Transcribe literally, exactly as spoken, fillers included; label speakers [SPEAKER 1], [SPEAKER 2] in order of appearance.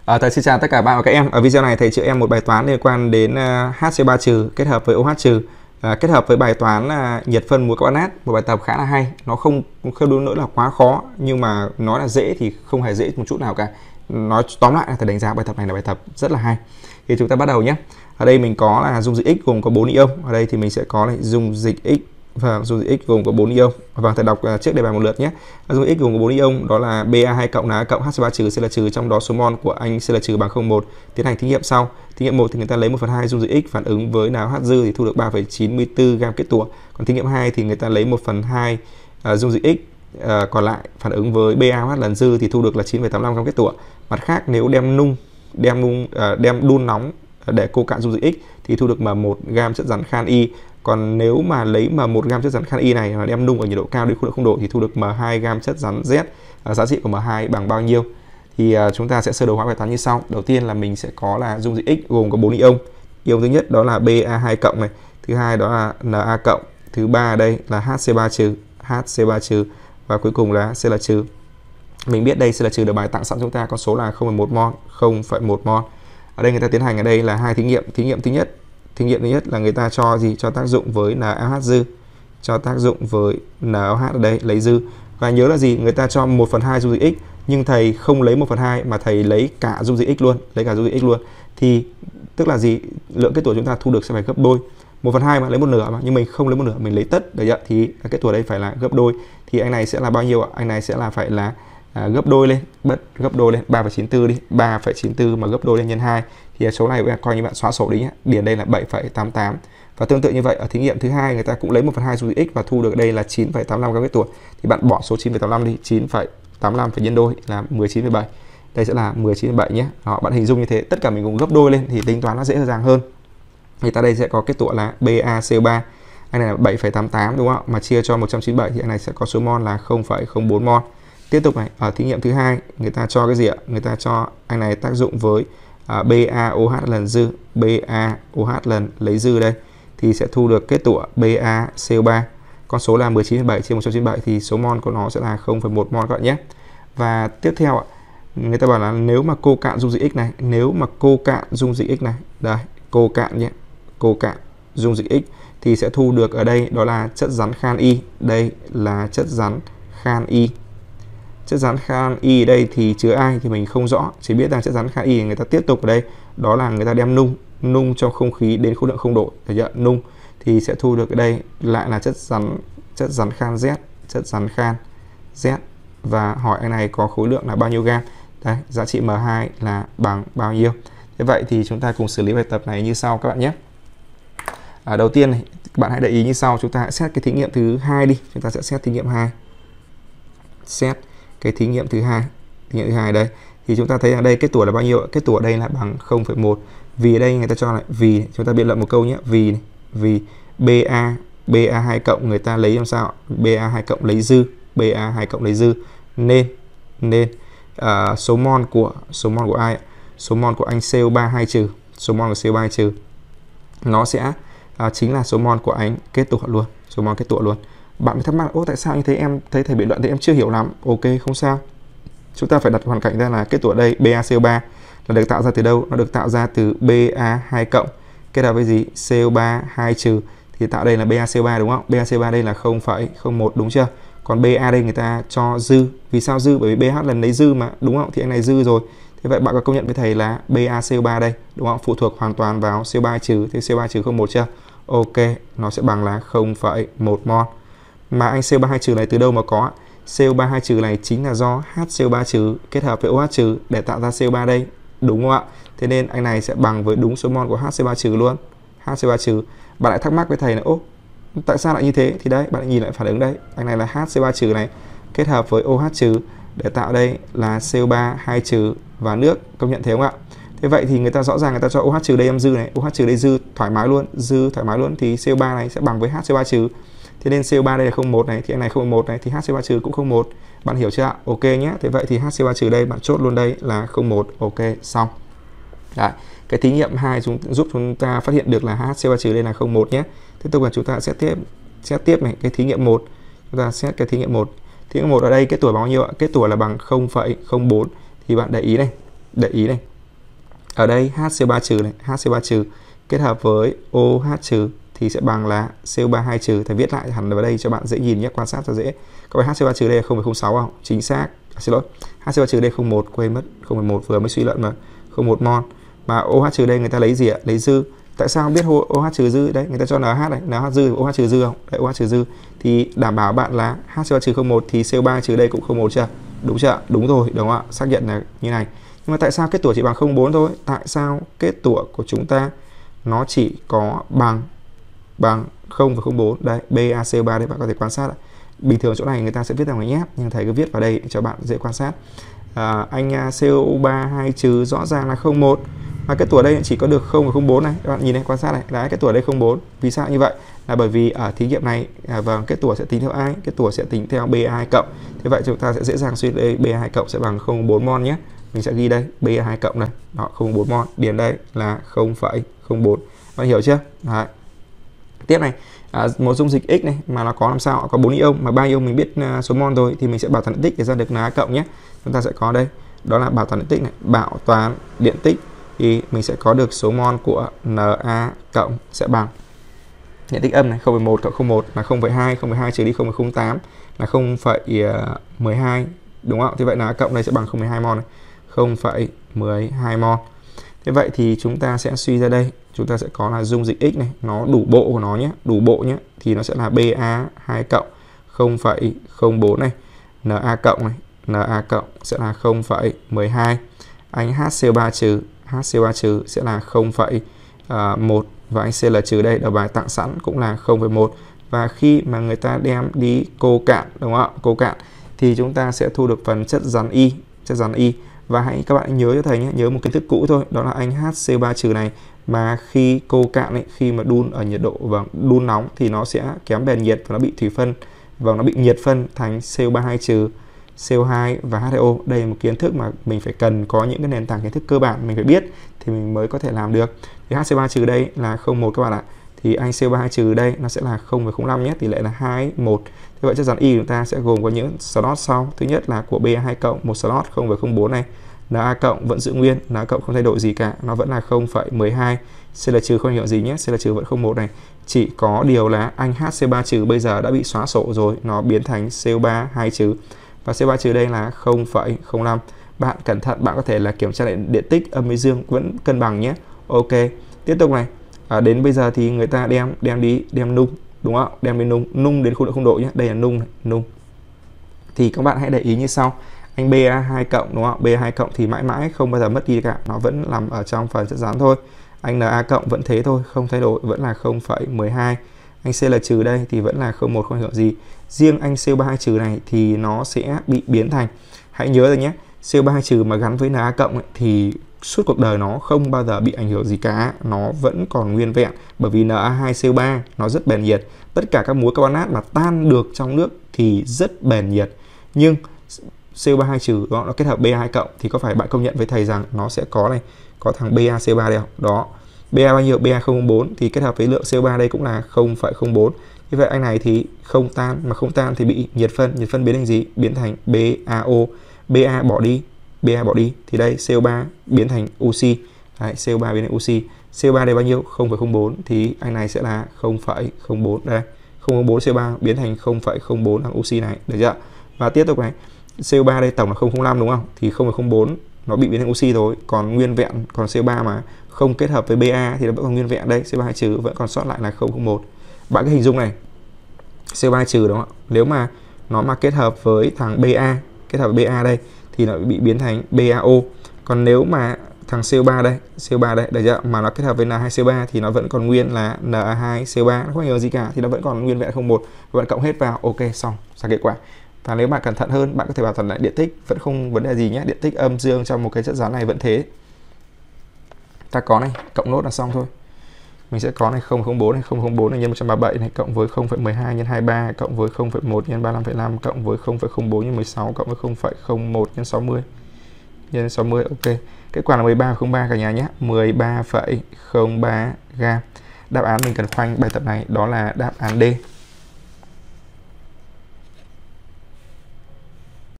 [SPEAKER 1] À, thầy xin chào tất cả bạn và các em. Ở video này thầy chữa em một bài toán liên quan đến uh, hát xê ba trừ kết hợp với ô hát trừ, uh, kết hợp với bài toán uh, nhiệt phân muối carbonat, một bài tập khá là hay. Nó không không đúng nữa là quá khó, nhưng mà nói là dễ thì không hề dễ một chút nào cả. Nói tóm lại là thầy đánh giá bài tập này là bài tập rất là hay. Thì chúng ta bắt đầu nhé. Ở đây mình có là dung dịch X gồm có bốn ion. Ở đây thì mình sẽ có là dung dịch X và dung dịch X gồm có bốn ion. Và thầy đọc trước đề bài một lượt nhé. Dung dịch X gồm có bốn ion, đó là Ba hai cộng, Na cộng, hát xê ba trừ, Cl trừ, trong đó số mol của anh Cl trừ bằng không phẩy một. Tiến hành thí nghiệm sau. Thí nghiệm một thì người ta lấy một phần hai dung dịch X phản ứng với NaOH dư thì thu được ba phẩy chín mươi tư gam kết tủa. Còn thí nghiệm hai thì người ta lấy một phần hai uh, dung dịch X uh, còn lại phản ứng với BaOH lần dư thì thu được là chín phẩy tám mươi lăm gam kết tủa. Mặt khác, nếu đem nung đem nung uh, đem đun nóng để cô cạn dung dịch X thì thu được M một gam chất rắn khan Y. Còn nếu mà lấy M một gam chất rắn khan Y này mà đem nung ở nhiệt độ cao đến khối lượng không độ thì thu được M hai gam chất rắn Z. À, giá trị của M hai bằng bao nhiêu? Thì à, chúng ta sẽ sơ đồ hóa bài toán như sau. Đầu tiên là mình sẽ có là dung dịch X gồm có bốn ion. Ion thứ nhất đó là Ba hai cộng này, thứ hai đó là Na cộng, thứ ba đây là hát xê ba trừ, hát xê ba trừ và cuối cùng là Cl trừ. Mình biết đây Cl trừ được bài tặng sẵn chúng ta con số là không phẩy một mol, không phẩy một mol. Ở đây người ta tiến hành ở đây là hai thí nghiệm. Thí nghiệm thứ nhất, thí nghiệm thứ nhất là người ta cho gì? Cho tác dụng với NaOH dư, cho tác dụng với NaOH ở đây lấy dư. Và nhớ là gì? Người ta cho một phần hai dung dịch X, nhưng thầy không lấy một phần hai mà thầy lấy cả dung dịch X luôn, lấy cả dung dịch X luôn. Thì tức là gì? Lượng kết tủa chúng ta thu được sẽ phải gấp đôi. một phần hai mà lấy một nửa mà, nhưng mình không lấy một nửa, mình lấy tất đấy ạ, thì kết tủa đây phải là gấp đôi. Thì anh này sẽ là bao nhiêu ạ? Anh này sẽ là phải là à, gấp đôi lên, bất gấp đôi lên ba phẩy chín mươi tư đi, ba phẩy chín mươi tư mà gấp đôi lên nhân hai thì số này coi như bạn xóa sổ đi nhé. Điền đây là bảy phẩy tám mươi tám. Và tương tự như vậy ở thí nghiệm thứ hai người ta cũng lấy một phần hai dung dịch X và thu được đây là chín phẩy tám mươi lăm gam kết tủa. Thì bạn bỏ số chín phẩy tám mươi lăm đi, chín phẩy tám mươi lăm phải nhân đôi là mười chín phẩy bảy. Đây sẽ là mười chín phẩy bảy nhé. Đó, bạn hình dung như thế, tất cả mình cùng gấp đôi lên thì tính toán nó dễ dàng hơn. Thì ta đây sẽ có kết tủa là BaCO ba. Anh này là bảy phẩy tám mươi tám đúng không ạ? Mà chia cho một trăm chín mươi bảy thì anh này sẽ có số mol là không phẩy không bốn mol. Tiếp tục này, ở thí nghiệm thứ hai người ta cho cái gì ạ? Người ta cho anh này tác dụng với uh, BaOH lần dư, BaOH lần lấy dư đây thì sẽ thu được kết tủa BaCO ba. Con số là mười chín phẩy bảy chia một trăm chín mươi bảy thì số mol của nó sẽ là không phẩy một mol các bạn nhé. Và tiếp theo ạ, người ta bảo là nếu mà cô cạn dung dịch X này, nếu mà cô cạn dung dịch X này, đây, cô cạn nhé, cô cạn dung dịch X thì sẽ thu được ở đây đó là chất rắn khan Y. Đây là chất rắn khan Y. Chất rắn khan Y ở đây thì chứa ai thì mình không rõ, chỉ biết rằng chất rắn khan Y người ta tiếp tục ở đây đó là người ta đem nung nung trong không khí đến khối lượng không độ, được chưa? Nung thì sẽ thu được ở đây lại là chất rắn chất rắn khan Z, chất rắn khan Z và hỏi anh này có khối lượng là bao nhiêu gam. Đây, giá trị M hai là bằng bao nhiêu. Thế vậy thì chúng ta cùng xử lý bài tập này như sau các bạn nhé. À, đầu tiên này, các bạn hãy để ý như sau, chúng ta hãy xét cái thí nghiệm thứ hai đi, chúng ta sẽ xét thí nghiệm hai. Xét cái thí nghiệm thứ hai, thí nghiệm thứ hai đây thì chúng ta thấy ở đây kết tủa là bao nhiêu? Kết tủa ở đây là bằng không phẩy một. Vì ở đây người ta cho lại vì, chúng ta biện luận một câu nhé, vì này, vì Ba Ba hai cộng người ta lấy làm sao? Ba hai cộng lấy dư, Ba hai cộng lấy dư nên nên uh, số mol của số mol của ai? Số mol của anh C O ba hai trừ, số mol của C O ba hai trừ nó sẽ uh, chính là số mol của anh kết tủa luôn, số mol kết tủa luôn. Bạn mới thắc mắc, ô tại sao như thế, em thấy thầy biện luận thì em chưa hiểu lắm. Ok, không sao. Chúng ta phải đặt hoàn cảnh ra là kết tủa đây BaCO ba là được tạo ra từ đâu? Nó được tạo ra từ Ba hai cộng kết hợp với gì? C O ba hai trừ thì tạo đây là BaCO ba đúng không? BaCO ba đây là không phẩy không một đúng chưa? Còn Ba đây người ta cho dư. Vì sao dư? Bởi vì BH lần lấy dư mà, đúng không? Thì anh này dư rồi. Thế vậy bạn có công nhận với thầy là BaCO ba đây, đúng không? Phụ thuộc hoàn toàn vào C O ba trừ, thì C O ba trừ không một chưa? Ok, nó sẽ bằng là không phẩy một mol. Mà anh C O ba hai trừ này từ đâu mà có? C O ba hai trừ này chính là do hát xê o ba trừ kết hợp với OH trừ để tạo ra C O ba đây, đúng không ạ? Thế nên anh này sẽ bằng với đúng số mol của hát xê o ba trừ luôn. hát xê o ba trừ. Bạn lại thắc mắc với thầy là ô, tại sao lại như thế? Thì đấy, bạn lại nhìn lại phản ứng đây. Anh này là hát xê o ba trừ này kết hợp với OH trừ để tạo đây là C O ba hai trừ và nước, công nhận thế không ạ? Thế vậy thì người ta rõ ràng người ta cho OH trừ đây em dư này, OH trừ đây dư thoải mái luôn, dư thoải mái luôn thì C O ba này sẽ bằng với hát xê o ba trừ. Thế nên C O ba đây là không phẩy một này thì anh này không phẩy một này thì hát xê o ba trừ cũng không phẩy một. Bạn hiểu chưa ạ? Ok nhé. Thế vậy thì hát xê o ba trừ đây bạn chốt luôn đây là không phẩy một. Ok, xong. Đấy, cái thí nghiệm hai chúng giúp chúng ta phát hiện được là hát xê o ba trừ đây là không phẩy một nhé. Tiếp tục là chúng ta sẽ tiếp xét tiếp này, cái thí nghiệm một. Chúng ta xét cái thí nghiệm một. Thí nghiệm một ở đây kết tủa bao nhiêu ạ? Kết tủa là bằng không phẩy không bốn thì bạn để ý này, để ý này. ở đây H C O ba trừ này, H C O ba trừ kết hợp với OH trừ thì sẽ bằng là C O ba hai trừ. Thầy viết lại hẳn vào đây cho bạn dễ nhìn nhé, quan sát cho dễ. Các bạn H C O ba trừ đây là không phẩy không sáu không? Chính xác. À, xin lỗi. H C O ba trừ đây không phẩy một, quên mất. không phẩy một vừa mới suy luận mà. không phẩy một mol. Mà OH trừ đây người ta lấy gì ạ? Lấy dư. Tại sao biết OH trừ dư? Đấy, người ta cho NH này, NH dư, OH trừ dư không? Đấy, OH trừ dư thì đảm bảo bạn là H C O ba trừ không phẩy một thì C O ba trừ đây cũng không phẩy một chưa? Đúng chưa? Đúng rồi, đúng không ạ? Xác nhận là như này. Nhưng mà tại sao kết tủa chỉ bằng không phẩy bốn thôi? Tại sao kết tủa của chúng ta nó chỉ có bằng bằng không phẩy không bốn? Đấy, ba C O ba đấy bạn có thể quan sát ạ. Bình thường chỗ này người ta sẽ viết bằng nhép, nhưng thầy cứ viết vào đây cho bạn dễ quan sát. À, anh C O ba hai trừ rõ ràng là không phẩy một. Mà kết tủa đây chỉ có được không phẩy không bốn này. Các bạn nhìn này, quan sát này, đấy, kết tủa đây không phẩy bốn. Vì sao như vậy? Là bởi vì ở thí nghiệm này à, vâng, kết tủa sẽ tính theo ai? Kết tủa sẽ tính theo B A hai cộng. Thế vậy chúng ta sẽ dễ dàng suy đây B A hai cộng sẽ bằng không phẩy bốn mol nhé. Mình sẽ ghi đây B A hai cộng này, đó không phẩy bốn mol, điền đây là không phẩy không bốn. Bạn hiểu chưa? Đấy. Tiếp này, à, một dung dịch X này mà nó có làm sao? Có bốn ion mà ba ion mình biết uh, số mol rồi thì mình sẽ bảo toàn điện tích để ra được Na cộng nhé. Chúng ta sẽ có đây, đó là bảo toàn điện tích này, bảo toàn điện tích thì mình sẽ có được số mol của Na cộng sẽ bằng điện tích âm này không phẩy một cộng không phẩy một là không phẩy hai, không phẩy hai trừ đi không phẩy không tám là không phẩy mười hai, đúng không? Thế vậy Na cộng đây sẽ bằng không phẩy hai mol này, không phẩy mười hai mol. Thế vậy thì chúng ta sẽ suy ra đây, chúng ta sẽ có là dung dịch X này, nó đủ bộ của nó nhé, đủ bộ nhé, thì nó sẽ là B A hai cộng không phẩy không bốn này, Na cộng này, Na cộng sẽ là không phẩy mười hai. Anh H C O ba trừ, H C O ba trừ sẽ là không phẩy một và anh Cl trừ đây đầu bài tặng sẵn cũng là không phẩy một. Và khi mà người ta đem đi cô cạn, đúng không ạ? Cô cạn thì chúng ta sẽ thu được phần chất rắn Y, chất rắn Y. Và hãy các bạn nhớ cho thầy nhé, nhớ một kiến thức cũ thôi, đó là anh H C O ba trừ này mà khi cô cạn ấy, khi mà đun ở nhiệt độ và đun nóng thì nó sẽ kém bền nhiệt và nó bị thủy phân và nó bị nhiệt phân thành C O ba hai trừ, C O hai và H hai O. Đây là một kiến thức mà mình phải cần có những cái nền tảng kiến thức cơ bản mình phải biết thì mình mới có thể làm được. Thì H C O ba trừ đây là không phẩy một các bạn ạ. Thì anh C O ba hai trừ đây nó sẽ là không phẩy không năm nhé, tỷ lệ là hai một. Thế vậy chất rắn Y chúng ta sẽ gồm có những slot sau. Thứ nhất là của B A hai cộng, một slot không phẩy không bốn này. Na cộng vẫn giữ nguyên, Na cộng không thay đổi gì cả, nó vẫn là không phẩy mười hai. Cl trừ không hiểu gì nhé, Cl trừ vẫn không một này. Chỉ có điều là anh H C O ba trừ bây giờ đã bị xóa sổ rồi, nó biến thành C O ba hai trừ. Và C O ba trừ đây là không phẩy không năm. Bạn cẩn thận, bạn có thể là kiểm tra lại điện tích âm với dương vẫn cân bằng nhé. Ok, tiếp tục này. À, đến bây giờ thì người ta đem đem đi đem nung, đúng không? Đem đi nung, nung đến khung độ không độ nhé. Đây là nung này, nung. Thì các bạn hãy để ý như sau. Anh B A hai cộng, đúng không? B A hai cộng thì mãi mãi không bao giờ mất đi cả, nó vẫn nằm ở trong phần chất rắn thôi. Anh Na cộng vẫn thế thôi, không thay đổi, vẫn là không phẩy mười hai. Anh Cl trừ đây thì vẫn là không một, không hiểu gì. Riêng anh C O ba hai trừ này thì nó sẽ bị biến thành, hãy nhớ rồi nhé, C O ba hai trừ mà gắn với Na cộng ấy, thì suốt cuộc đời nó không bao giờ bị ảnh hưởng gì cả, nó vẫn còn nguyên vẹn, bởi vì Na hai C O ba nó rất bền nhiệt. Tất cả các muối carbonat mà tan được trong nước thì rất bền nhiệt. Nhưng C O ba hai trừ đó nó kết hợp B A hai cộng thì có phải bạn công nhận với thầy rằng nó sẽ có này, có thằng B A C O ba đây không? Đó. B A bao nhiêu? B A không phẩy bốn thì kết hợp với lượng C O ba đây cũng là không phẩy không bốn. Như vậy anh này thì không tan, mà không tan thì bị nhiệt phân, nhiệt phân biến thành gì? Biến thành B A O. B A bỏ đi, B A bỏ đi thì đây C O ba biến thành oxy. Đấy, C O ba biến thành oxy. C O ba đây bao nhiêu? không phẩy không bốn thì anh này sẽ là không phẩy không bốn đây. không phẩy bốn C O ba biến thành không phẩy không bốn thằng oxy này, được chưa? Và tiếp tục này. C O ba đây tổng là không phẩy không năm đúng không? Thì không phẩy không bốn nó bị biến thành oxy rồi, còn nguyên vẹn, còn C O ba mà không kết hợp với B A thì nó vẫn còn nguyên vẹn đây, C O ba hai trừ vẫn còn sót lại là không phẩy không một. Bạn cái hình dung này, C O ba hai trừ đúng không? Nếu mà nó mà kết hợp với thằng B A, kết hợp với B A đây thì nó bị biến thành B A O. Còn nếu mà thằng C O ba đây, C O ba đây, được chưa? Mà nó kết hợp với Na hai C O ba thì nó vẫn còn nguyên là Na hai C O ba, nó không hiểu gì cả thì nó vẫn còn nguyên vẹn không một. Bạn cộng hết vào, ok xong, ra kết quả. Và nếu bạn cẩn thận hơn, bạn có thể bảo toàn lại điện tích, vẫn không vấn đề gì nhé. Điện tích âm dương trong một cái chất rắn này vẫn thế. Ta có này, cộng nốt là xong thôi. Mình sẽ có này không phẩy không bốn này, không phẩy không bốn này nhân một trăm ba mươi bảy này cộng với không phẩy mười hai nhân hai mươi ba cộng với không phẩy một nhân ba mươi lăm phẩy năm cộng với không phẩy không bốn nhân mười sáu cộng với không phẩy không một nhân sáu mươi nhân sáu mươi. Ok. Kết quả là mười ba phẩy không ba cả nhà nhé. mười ba phẩy không ba gam. Đáp án mình cần khoanh bài tập này đó là đáp án D.